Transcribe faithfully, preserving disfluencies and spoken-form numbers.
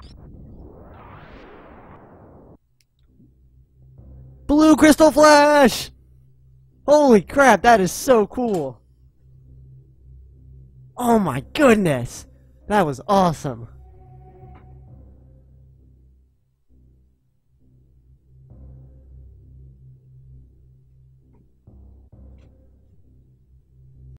Blue Crystal Flash! Holy crap, that is so cool! Oh my goodness! That was awesome!